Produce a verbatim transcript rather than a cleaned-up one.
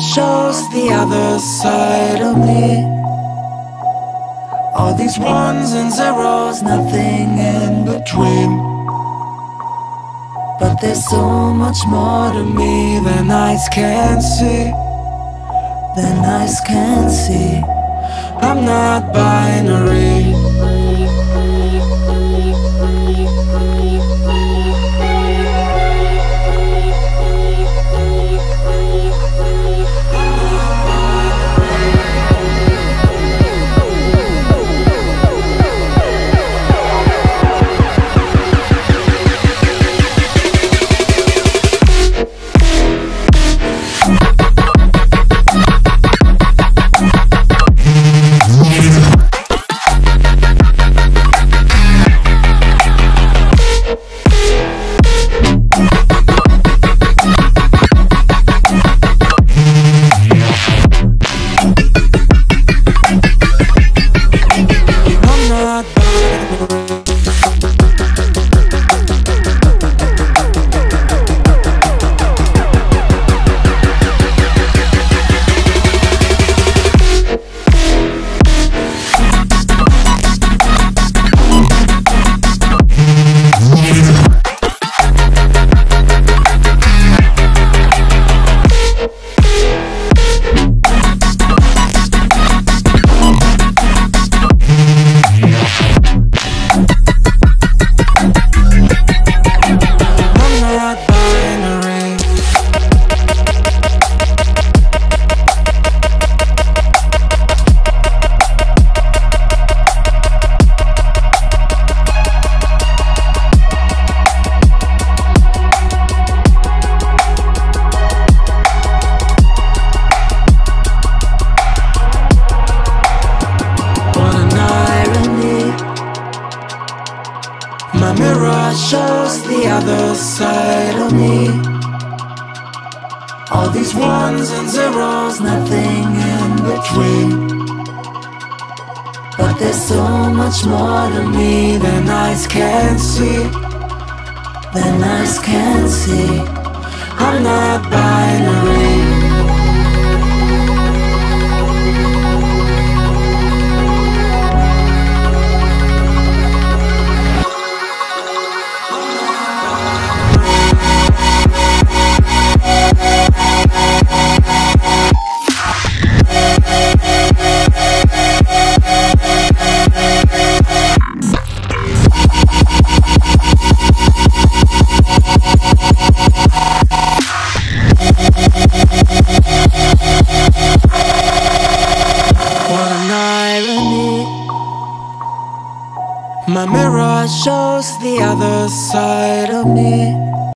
shows the other side of me. All these ones and zeros, nothing in between. But there's so much more to me than eyes can see, than eyes can see. I'm not binary. My mirror shows the other side of me. All these ones and zeros, nothing in between. But there's so much more to me than eyes can see, than eyes can see. I'm not binary. My mirror shows the other side of me.